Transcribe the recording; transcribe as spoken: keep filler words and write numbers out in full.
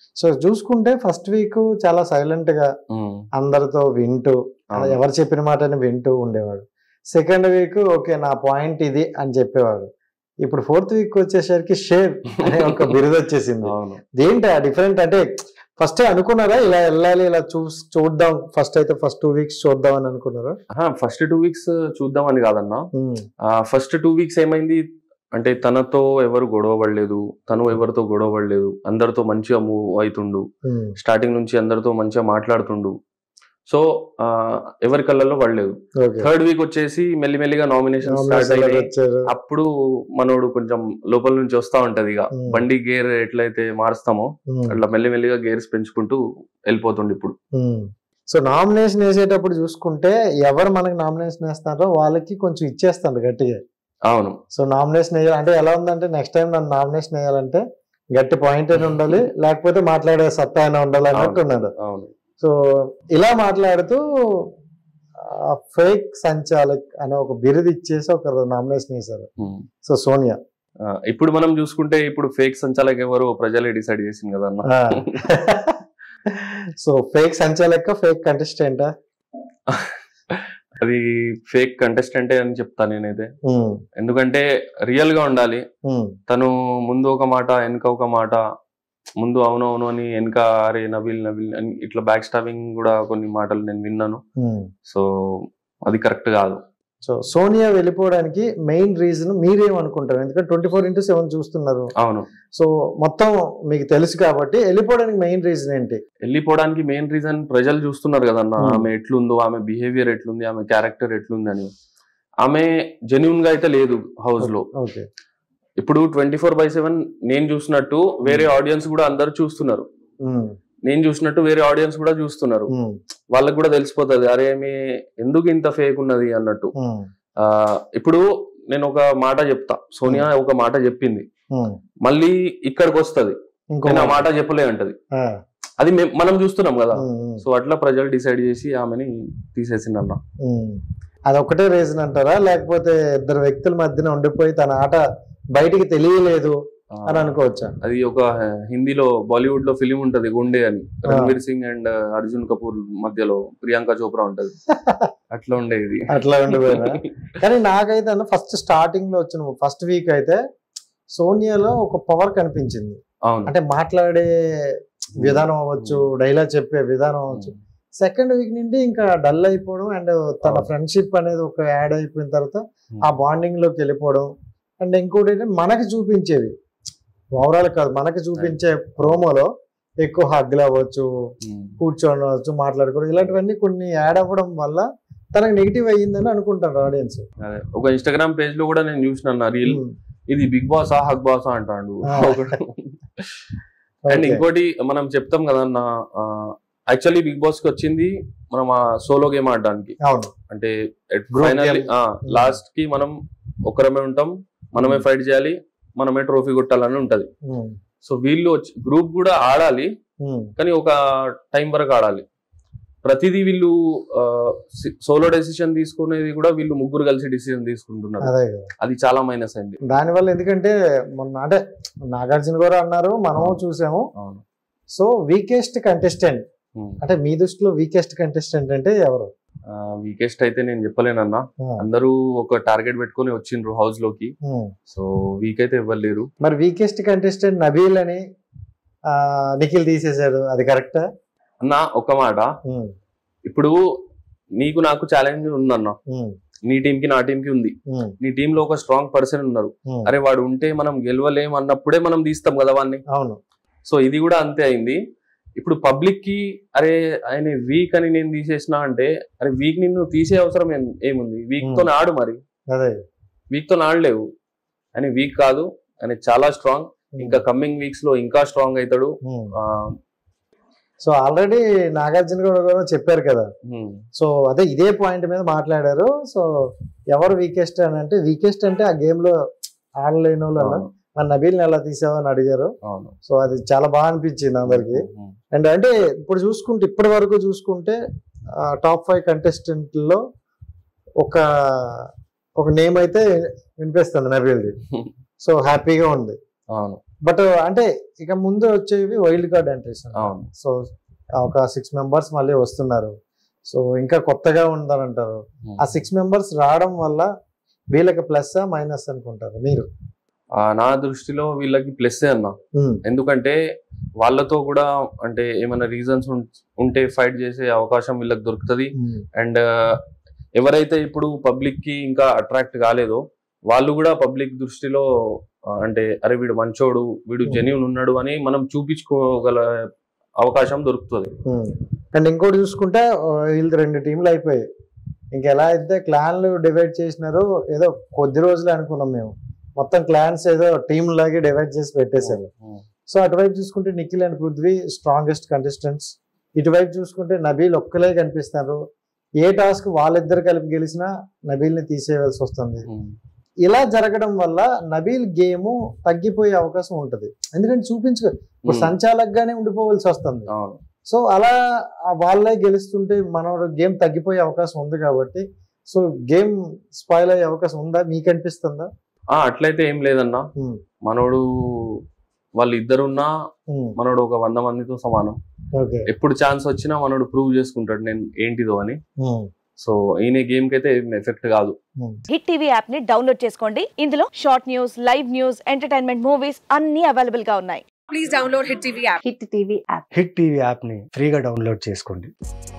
So చూసుకుంటే first week చాలా silent గా అందరితో వింటూ ఎవరు చెప్పిన మాటని వింటూ ఉండేవాడు. సెకండ్ వీక్ ఓకే నా పాయింట్ ఇది అని చెప్పేవాడు. ఇప్పుడు ఫోర్త్ వీక్ వచ్చేసరికి షేర్ అనే ఒక బిరుదు వచ్చేసింది. దేంటి ఆ డిఫరెంట్ అంటే ఫస్ట్ అనుకున్నారా ఇలా వెళ్ళాలి ఇలా చూ చూద్దాం ఫస్ట్ అయితే ఫస్ట్ టూ వీక్స్ చూద్దాం అని అనుకున్నారా? ఫస్ట్ టూ వీక్స్ చూద్దాం అని కాదన్నా. ఫస్ట్ టూ వీక్స్ ఏమైంది అంటే తనతో ఎవరు గొడవ పడలేదు, తను ఎవరితో గొడవ పడలేదు, అందరితో మంచిగా మూవ్ అవుతుండు, స్టార్టింగ్ నుంచి అందరితో మంచిగా మాట్లాడుతుండు. సో ఎవరి కళ్ళల్లో పడలేదు. థర్డ్ వీక్ వచ్చేసి మెల్లిమెల్లిగా నామినేషన్ స్టార్ట్ అయ్యాయి. అప్పుడు మనోడు కొంచెం లోపల నుంచి వస్తా ఉంటది, ఇక బండి గేర్ ఎట్లయితే మారుస్తామో అట్లా మెల్లిమెల్లిగా గేర్స్ పెంచుకుంటూ వెళ్ళిపోతుండే. ఇప్పుడు సో నామినేషన్ వేసేటప్పుడు చూసుకుంటే ఎవరు మనకి నామినేషన్ వేస్తారో వాళ్ళకి కొంచెం ఇచ్చేస్తాడు గట్టిగా. అవును. సో నామినేషన్ వేయాలి అంటే ఎలా ఉందంటే నెక్స్ట్ టైం నన్ను నామినేషన్ వేయాలంటే గట్టి పాయింట్ అయినా ఉండాలి, లేకపోతే మాట్లాడే సత్తా అయినా ఉండాలి అన్నట్టు ఉన్నాడు. అవును. సో ఇలా మాట్లాడుతూ ఫేక్ సంచాలక్ అనే ఒక బిరుదు ఇచ్చేసి ఒక నామినేషన్ వేశారు. సో సోనియా ఇప్పుడు మనం చూసుకుంటే ఇప్పుడు ఫేక్ సంచాలక్ ఎవరు ప్రజలే డిసైడ్ చేసింది కదా అన్న. సో ఫేక్ సంచాలక్ ఫేక్ కంటెస్టెంట్ అది ఫేక్ కంటెస్టెంటే అని చెప్తా నేనైతే. ఎందుకంటే రియల్ గా ఉండాలి. తను ముందు ఒక మాట వెనక ఒక మాట, ముందు అవును అవును అని వెనక అరే నబీల్ నబీల్ అని ఇట్లా బ్యాక్ స్టాపింగ్ కూడా కొన్ని మాటలు నేను విన్నాను. సో అది కరెక్ట్ కాదు. సో సోనియా వెళ్ళిపోవడానికి మెయిన్ రీజన్ మీరేమనుకుంటారు? ఎందుకంటే ట్వంటీ ఫోర్ ఇంటూ సెవెన్ చూస్తున్నారు. అవును. సో మొత్తం మీకు తెలుసు కాబట్టి వెళ్ళిపోవడానికి మెయిన్ రీజన్ ఏంటి? వెళ్ళిపోవడానికి మెయిన్ రీజన్ ప్రజలు చూస్తున్నారు కదన్న, ఆమె ఎట్లుందో, ఆమె బిహేవియర్ ఎట్లుంది, ఆమె క్యారెక్టర్ ఎట్లుంది అని. ఆమె జెన్యున్ గా అయితే లేదు హౌస్ లో. ఓకే. ఇప్పుడు ట్వంటీ ఫోర్ బై సెవెన్ నేను చూసినట్టు వేరే ఆడియన్స్ కూడా అందరు చూస్తున్నారు, నేను చూసినట్టు వేరే ఆడియన్స్ కూడా చూస్తున్నారు. వాళ్ళకి కూడా తెలిసిపోతుంది అరే మీ ఎందుకు ఇంత ఫేక్ ఉన్నది అన్నట్టు. ఆ ఇప్పుడు నేను ఒక మాట చెప్తా, సోనియా ఒక మాట చెప్పింది, మళ్ళీ ఇక్కడికి వస్తుంది నేను ఆ మాట చెప్పలే అంటది. అది మనం చూస్తున్నాం కదా. సో అట్లా ప్రజలు డిసైడ్ చేసి ఆమెని తీసేసిందన్న. అది ఒకటే రీజన్ అంటారా, లేకపోతే ఇద్దరు వ్యక్తుల మధ్యన ఉండిపోయి తన ఆట బయటికి తెలియలేదు అని అనుకోవచ్చా? అది ఒక హిందీలో బాలీవుడ్ లో ఫిలిం ఉంటది గుండె అని, రణ్వీర్ సింగ్ అండ్ అర్జున్ కపూర్ మధ్యలో ప్రియాంక చోప్రా ఉంటది, అట్లా ఉండేది. అట్లా ఉండిపోయినా కానీ నాకైతే అన్న ఫస్ట్ స్టార్టింగ్ లో వచ్చిన ఫస్ట్ వీక్ అయితే సోనియాలో ఒక పవర్ కనిపించింది. అంటే మాట్లాడే విధానం అవ్వచ్చు, డైలాగ్ చెప్పే విధానం అవ్వచ్చు. సెకండ్ వీక్ నుండి ఇంకా డల్ అయిపోవడం అండ్ తన ఫ్రెండ్షిప్ అనేది ఒక యాడ్ అయిపోయిన తర్వాత ఆ బాండింగ్ లోకి వెళ్ళిపోవడం. అండ్ ఇంకోటి మనకి చూపించేది ఓవరాల్ కాదు, మనకి చూపించే ప్రోమోలో ఎక్కువ హగ్లు అవ్వచ్చు, కూర్చొని అవ్వచ్చు, మాట్లాడుకోవడం, ఇలాంటివన్నీ కొన్ని యాడ్ అవ్వడం వల్ల తనకు నెగిటివ్ అయ్యిందని అనుకుంటారు ఆడియన్స్. ఒక ఇన్స్టాగ్రామ్ పేజ్ లో కూడా నేను చూసిన రీల్, ఇది బిగ్ బాస్ ఆ హగ్ బాస్ అంటాడు. అండ్ ఇంకోటి మనం చెప్తాం కదన్నా, యాక్చువల్లీ బిగ్ బాస్ కి వచ్చింది మనం ఆ సోలో గేమ్ ఆడడానికి. అంటే ఫైనల్లీ లాస్ట్ కి మనం ఒకరమే ఉంటాం, మనమే ఫైట్ చేయాలి, మనమే ట్రోఫీ కొట్టాలని ఉంటది. సో వీళ్ళు వచ్చి గ్రూప్ కూడా ఆడాలి, కానీ ఒక టైం వరకు ఆడాలి. ప్రతిదీ వీళ్ళు సోలో డెసిషన్ తీసుకునేది కూడా వీళ్ళు ముగ్గురు కలిసి డిసిజన్ తీసుకుంటున్నారు. అది చాలా మైనస్ అయింది దానివల్ల. ఎందుకంటే మొన్న అంటే నాగార్జున గారు అన్నారు, మనము చూసాము. సో వీకెస్ట్ కంటెస్టెంట్ అంటే మీ దృష్టిలో వీకెస్ట్ కంటెస్టెంట్ అంటే ఎవరు? వీకెస్ట్ అయితే నేను చెప్పలేనన్నా, అందరూ ఒక టార్గెట్ పెట్టుకుని వచ్చిండ్రు హౌస్ లోకి. సో వీక్ అయితే ఇవ్వలేరు. మరి వీకెస్ట్ కంటెస్టెంట్ నబీల్ అని నిఖిల్ తీసేశాడు, అది కరెక్టా అన్న? ఒక మాట, ఇప్పుడు నీకు నాకు ఛాలెంజ్ ఉందన్న, నీ టీం కి నా టీం కి ఉంది. నీ టీమ్ లో ఒక స్ట్రాంగ్ పర్సన్ ఉన్నారు, అరే వాడు ఉంటే మనం గెలవలేం అన్నప్పుడే మనం తీస్తాం కదా వాడిని. అవును. సో ఇది కూడా అంతే అయింది. ఇప్పుడు పబ్లిక్ కి అరే ఆయన వీక్ అని నేను తీసేసిన అంటే, అరే వీక్ నిన్ను తీసే అవసరం ఏముంది? వీక్ తో ఆడు, మరి వీక్ తో ఆడలేవు. అని వీక్ కాదు, ఆయన చాలా స్ట్రాంగ్. ఇంకా కమింగ్ వీక్స్ లో ఇంకా స్ట్రాంగ్ అవుతాడు. సో ఆల్రెడీ నాగార్జున గారు చెప్పారు కదా, సో అదే ఇదే పాయింట్ మీద మాట్లాడారు. సో ఎవరు వీకెస్ట్ అని అంటే, వీకెస్ట్ అంటే ఆ గేమ్ లో ఆడలేని వాళ్ళు మన నబీల్ని ఎలా తీసావని అడిగారు. సో అది చాలా బాగా అనిపించింది అందరికి. అండ్ అంటే ఇప్పుడు చూసుకుంటే ఇప్పటి వరకు చూసుకుంటే టాప్ ఫైవ్ కంటెస్టెంట్ లో ఒక ఒక నేమ్ అయితే వినిపిస్తుంది నబీల్ది. సో హ్యాపీగా ఉంది. బట్ అంటే ఇక ముందు వచ్చేవి వైల్డ్ కార్డ్ ఎంట్రీస్. సో ఒక సిక్స్ మెంబర్స్ మళ్ళీ వస్తున్నారు. సో ఇంకా కొత్తగా ఉండాలంటారు. ఆ సిక్స్ మెంబర్స్ రావడం వల్ల వీళ్ళకి ప్లస్ మైనస్ అనుకుంటారు మీరు? నా దృష్టిలో వీళ్ళకి ప్లస్ అన్న. ఎందుకంటే వాళ్ళతో కూడా అంటే ఏమైనా రీజన్స్ ఉంటే ఫైట్ చేసే అవకాశం వీళ్ళకి దొరుకుతుంది. అండ్ ఎవరైతే ఇప్పుడు పబ్లిక్ కి ఇంకా అట్రాక్ట్ కాలేదో వాళ్ళు కూడా పబ్లిక్ దృష్టిలో అంటే అరే వీడు మంచోడు, వీడు జెన్యూన్ ఉన్నాడు అని మనం చూపించుకోగల అవకాశం దొరుకుతుంది. అండ్ ఇంకోటి చూసుకుంటే వీళ్ళు రెండు టీంలు అయిపోయాయి. ఇంకెలా అయితే క్లాన్లు డివైడ్ చేసినారో ఏదో కొద్ది రోజులే అనుకున్నాం మేము, మొత్తం క్లాన్స్ ఏదో టీమ్ లాగే డివైడ్ చేసి పెట్టేశారు. సో అటువైపు చూసుకుంటే Nikhil and Prithvi strongest contestants, ఇటువైపు చూసుకుంటే నబీల్ ఒక్కలే కనిపిస్తున్నారు. ఏ టాస్క్ వాళ్ళిద్దరు కలిపి గెలిచినా నబీల్ ని తీసేయవలసి వస్తుంది. ఇలా జరగడం వల్ల నబీల్ గేమ్ తగ్గిపోయే అవకాశం ఉంటది. ఎందుకంటే చూపించుకో ఇప్పుడు సంచాలకుగానే ఉండిపోవలసి వస్తుంది. సో అలా వాళ్ళే గెలుస్తుంటే మనోడు గేమ్ తగ్గిపోయే అవకాశం ఉంది కాబట్టి సో గేమ్ స్పాయిల్ అయ్యే అవకాశం ఉందా మీకు అనిపిస్తుందా? అట్లయితే ఏం లేదన్నా, మనోడు వాళ్ళు ఇద్దరున్నా మనోడు ఒక వంద మందితో సమానం. ఎప్పుడు ఛాన్స్ వచ్చినా మనోడు ప్రూవ్ చేసుకుంటాడు నేను ఏంటిదో అని. సో ఈయన గేమ్ కి అయితే ఎఫెక్ట్ కాదు. హిట్ టీవీ యాప్ ని డౌన్లోడ్ చేసుకోండి. ఇందులో short news, live news, entertainment movies అన్ని అవైలబుల్ గా ఉన్నాయి. Please download hit TV app. Hit TV app hit TV app ని ఫ్రీగా డౌన్లోడ్ చేసుకోండి.